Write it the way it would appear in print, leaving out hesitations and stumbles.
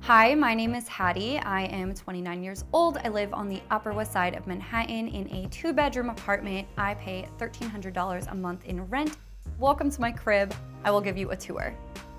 Hi, my name is Hattie. I am 29 years old. I live on the Upper West Side of Manhattan in a 2-bedroom apartment. I pay $1,300 a month in rent. Welcome to my crib. I will give you a tour.